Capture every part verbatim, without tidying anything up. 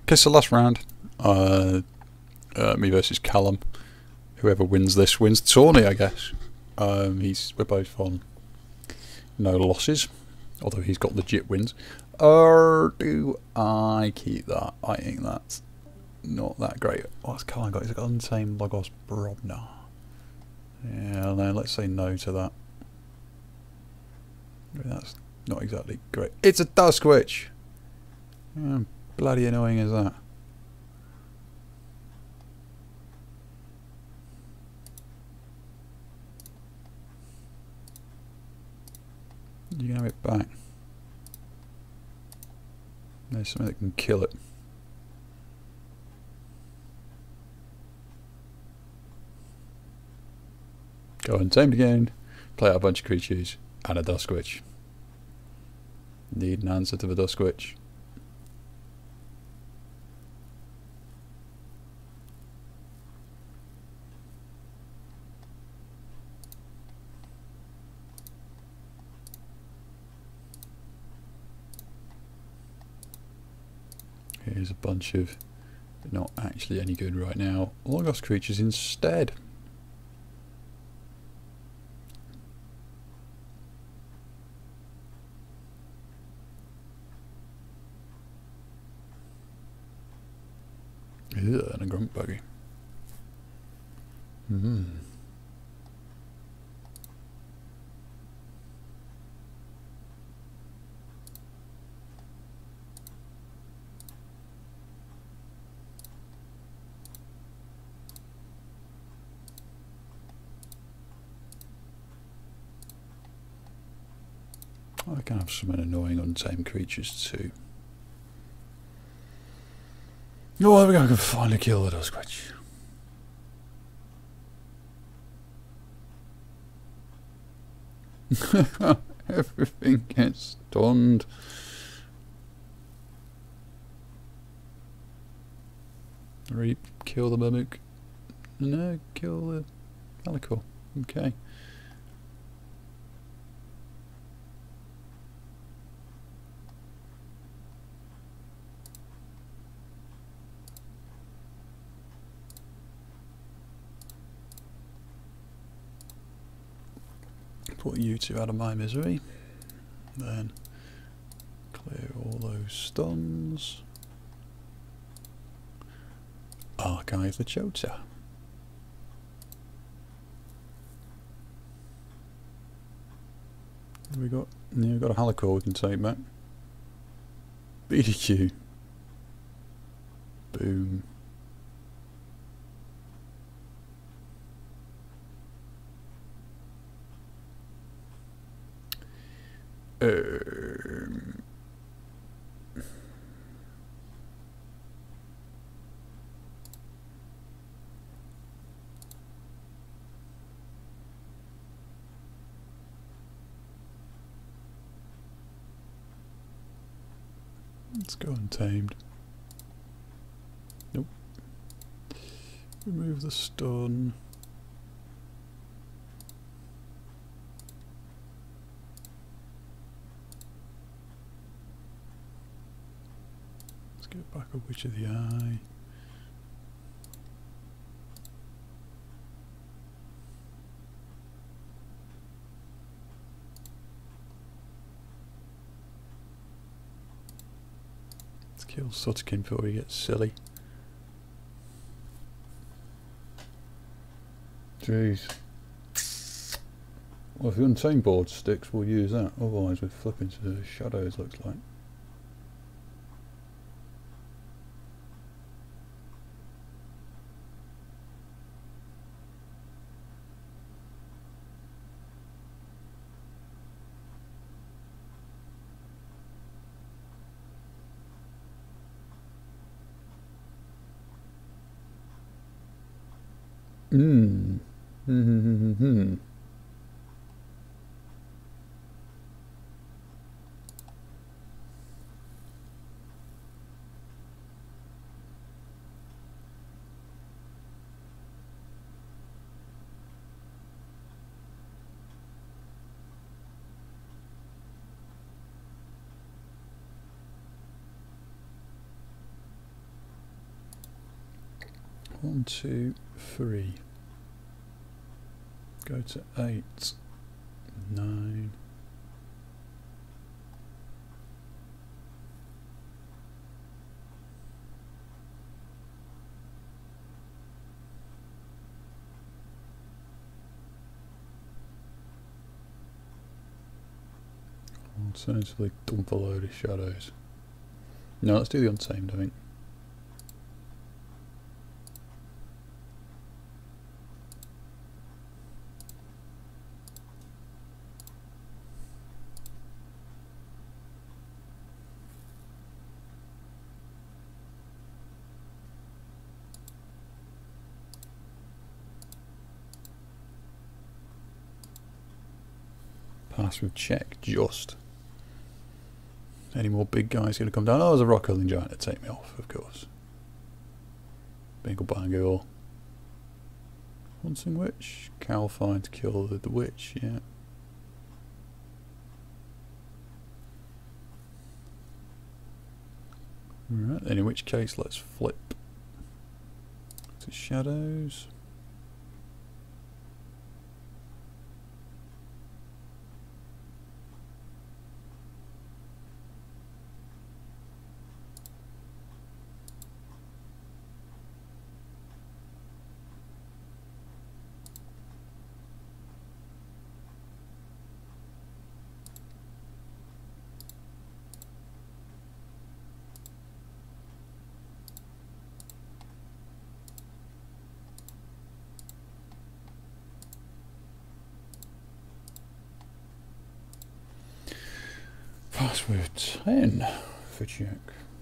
Okay, so last round, uh, uh, me versus Calum. Whoever wins this wins the tourney, I guess. Um, he's we're both on no losses, although he's got legit wins. Or do I keep that? I think that's not that great. What's Calum got? He's got Untamed, Logos, Brobnar. Yeah, no, let's say no to that. That's not exactly great. It's a Dusk Witch! How bloody annoying is that? You can have it back. There's something that can kill it. Go Untamed again, play out a bunch of creatures, and a Dusk Witch. Need an answer to the Dusk Witch. Here's a bunch of not actually any good right now. Logos creatures instead. Ugh, and a Grump Buggy. Hmm. I can have some annoying untamed creatures too. Oh, there we go, I can finally kill the Dusk Witch. Everything gets stunned. Reap, kill the Murmook. No, kill the Calico. Okay. Put you two out of my misery. Then clear all those stuns. Archive the Chota. We got yeah, we've got a Halicore we can take back. B D Q. Boom. Um, let's go Untamed. Nope. Remove the stun. Get back a Witch of the Eye. Let's kill Sutkin before he gets silly. Jeez. Well, if the Untamed board sticks, we'll use that. Otherwise, we're flipping to the shadows, looks like. Hmm. Hmm. Hmm. One, two, three. Go to eight, nine. Alternatively, dump a load of shadows. No, let's do the Untamed, I think. Pass with check, just. Any more big guys going to come down? Oh, there's a rock hurling giant to take me off, of course. Bingle bangle. Hunting witch. Cow fine to kill the, the witch, yeah. Alright, then in which case let's flip to shadows. Pass with ten for check.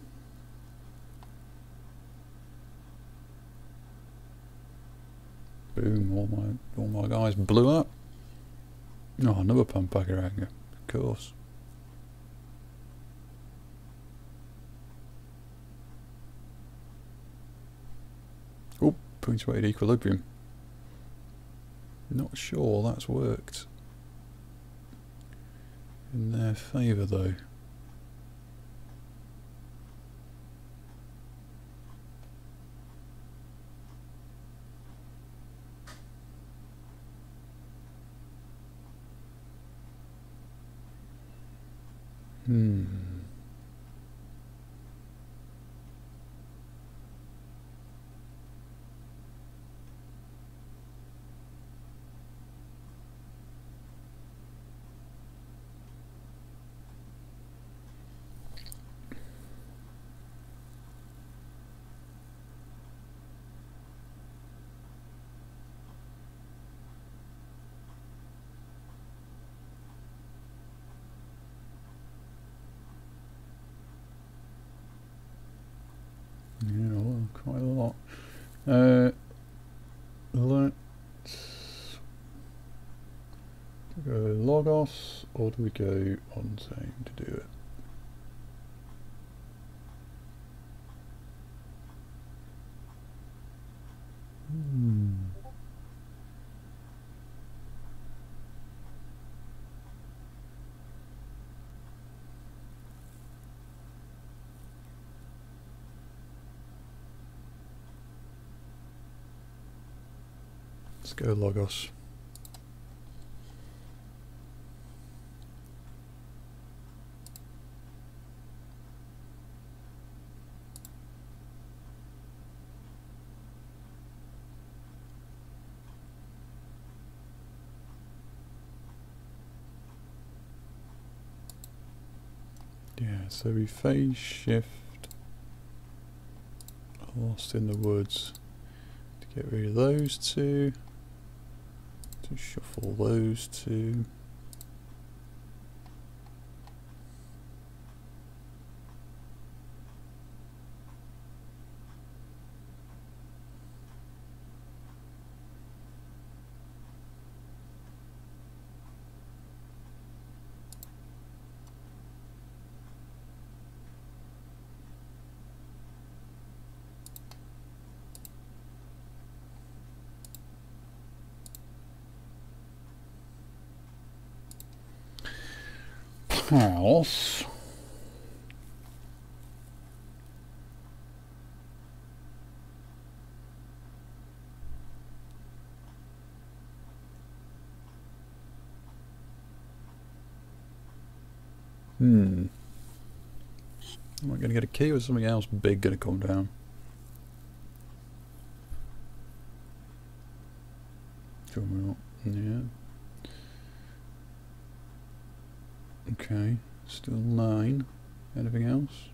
Boom, all my all my guys blew up. Oh, another Panpace anger, of course. Oh, punctuated equilibrium. Not sure that's worked in their favour though. Hmm. Yeah, well, quite a lot. Uh, let's go Logos, or do we go Untamed to do it? Hmm. Let's go Logos. Yeah, so we phase shift Lost in the Woods to get rid of those two. To shuffle those two. House. Hmm. Am I going to get a key or is something else big going to come down? Coming up. Yeah. Okay. Still nine. Anything else?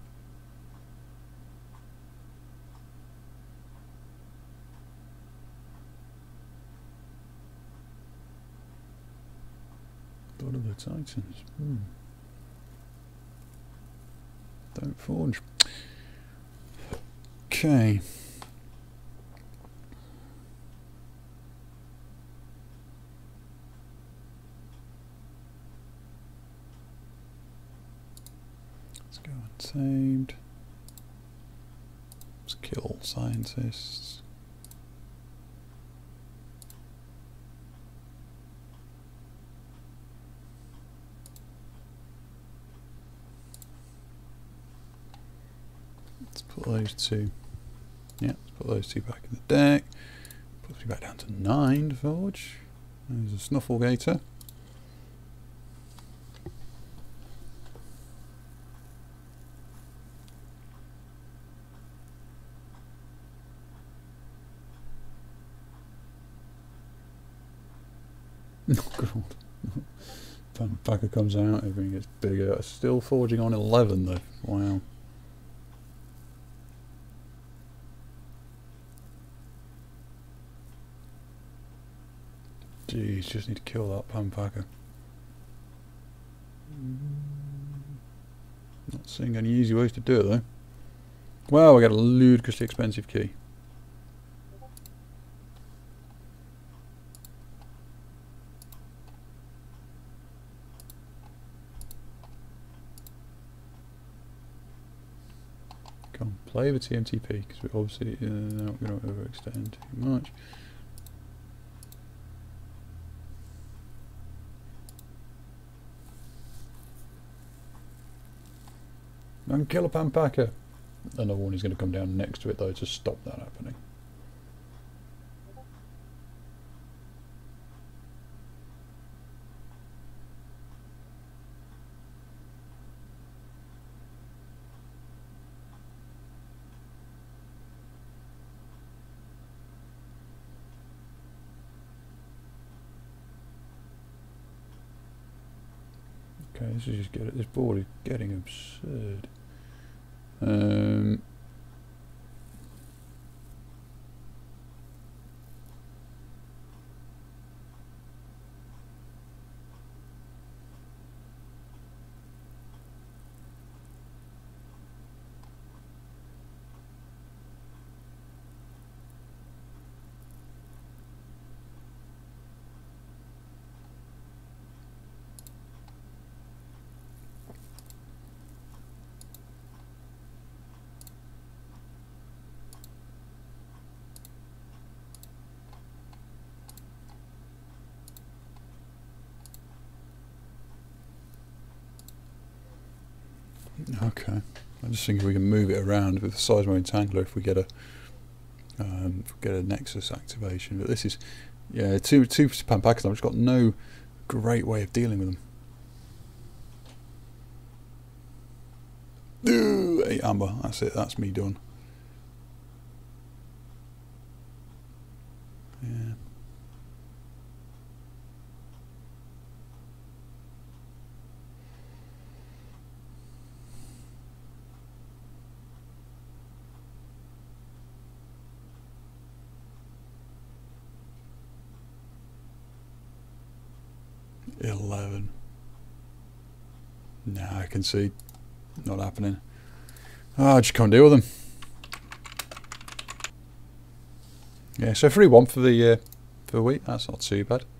What are the Titans? Hmm. Don't forge. Okay. Let's go Untamed. Let's kill scientists. Let's put those two. Yeah, let's put those two back in the deck. Puts me back down to nine to forge. There's a Snuffle Gator. Oh god. Panpace comes out, everything gets bigger. Still forging on eleven though. Wow. Jeez, just need to kill that Panpace. Not seeing any easy ways to do it though. Well, we got a ludicrously expensive key. Come on, play the T M T P because we're obviously uh, not going to overextend too much. And kill a Panpace. Another one is going to come down next to it though to stop that happening. Okay, this is just get this board is getting absurd. Um, Okay, I'm just thinking we can move it around with the Seismo Entangler if we get a um, if we get a Nexus activation. But this is, yeah, two two Panpace. I've just got no great way of dealing with them. Ooh, eight amber. That's it. That's me done. Yeah. eleven. Nah, I can see. Not happening. Oh, I just can't deal with them. Yeah, so three one for the uh, for the week. That's not too bad.